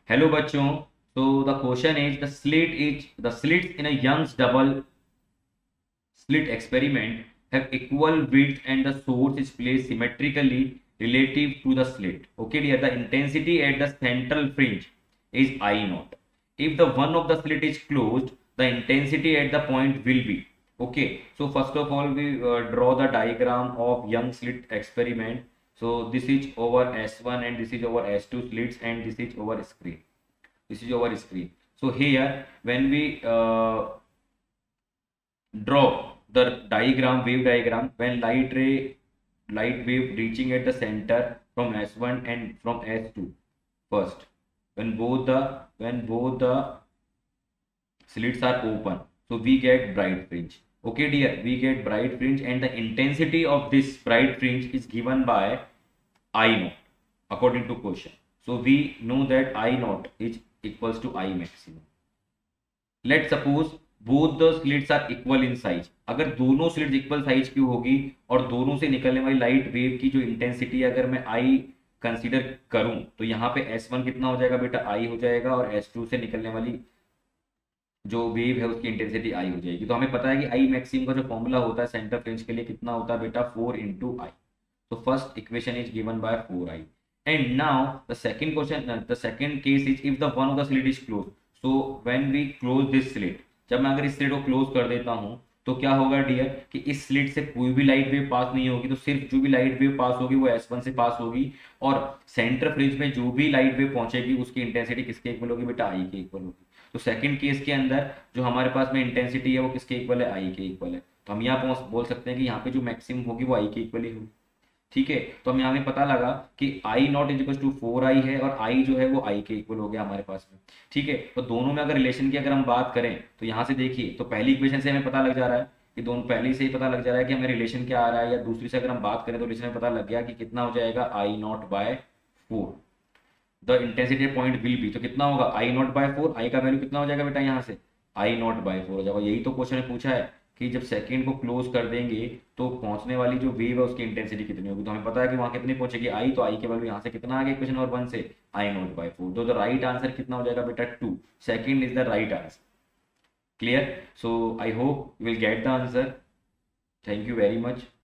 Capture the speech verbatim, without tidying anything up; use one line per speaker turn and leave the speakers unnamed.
Hello बच्चों. So the question is the slit is the slits in a Young's double slit experiment have equal width and the source is placed symmetrically relative to the slit. Okay dear, the intensity at the central fringe is I naught. If the one of the slit is closed, the intensity at the point will be. Okay, so first of all we uh, draw the diagram of Young slit experiment. So this is over S one and this is over S two slits and this is over screen. This is over screen. So here when we uh, draw the diagram, wave diagram, when light ray light wave reaching at the center from S one and from S two first, when both the when both the slits are open, so we get bright fringe. Okay dear, we get bright fringe and the intensity of this bright fringe is given by I naught according to question. So we know that I naught is equals to I maximum. Let's suppose both the slits are equal in size. अगर दोनों slits equal size की होगी और दोनों से निकलने वाली light wave की जो इंटेंसिटी अगर मैं आई कंसीडर करूं तो यहाँ पे एस वन कितना हो जाएगा बेटा, आई हो जाएगा, और एस टू से निकलने वाली जो वेव है उसकी इंटेंसिटी आई हो जाएगी. तो हमें पता है कि आई मैक्सिमम का जो फॉर्मूला होता है सेंटर फ्रिंज के लिए कितना होता है बेटा, फोर इंटू आई. तो first equation is given by four I. And now the second question, the second case is if the one of the slit is close. So when we close this slit, जब मैं अगर इस slit को close कर देता हूं तो क्या होगा डियर कि इस स्लिट से कोई भी लाइट वेव पास नहीं होगी. तो सिर्फ जो भी लाइट वेव पास होगी वो एस वन से पास होगी और सेंटर फ्रिंज में जो भी लाइट वेव पहुंचेगी उसकी इंटेंसिटी किसके इक्वल होगी बेटा, आई के इक्वल होगी. तो सेकंड केस के अंदर जो हमारे पास में इंटेंसिटी है वो किसके इक्वल है, आई के इक्वल है. तो हम यहाँ बोल सकते हैं कि यहाँ पे जो मैक्सिमम होगी वो आई के इक्वल ही होगी. ठीक है, तो हम यहाँ पे पता लगा कि I naught is equal to four I है और आई जो है वो आई के इक्वल हो गया हमारे पास में. ठीक है, तो दोनों में अगर रिलेशन की अगर हम बात करें तो यहाँ से देखिए, तो पहली इक्वेशन से हमें पता लग जा रहा है कि दोनों पहले से ही पता लग जा रहा है कि हमें रिलेशन क्या आ रहा है, या दूसरी से अगर हम बात करें तो रिलेशन में पता लग गया कि कितना हो जाएगा, I naught by four. The intensity point will be, तो कितना होगा I naught by four. I का वैल्यू कितना हो जाएगा बेटा, यहाँ से आई नॉट बाय फोर हो जाएगा. यही तो क्वेश्चन ने पूछा है कि जब सेकंड को क्लोज कर देंगे तो पहुंचने वाली जो वेव है उसकी इंटेंसिटी कितनी होगी. तो हमें पता है कि वहां कितनी पहुंचेगी आई, तो आई के वैल्यू यहाँ से कितना आ गया इक्वेशन नंबर वन से, आई नॉट बाय फोर. तो द राइट आंसर कितना हो जाएगा बेटा, two. Second is the right answer. Clear. So I hope you will get the answer. Thank you very much.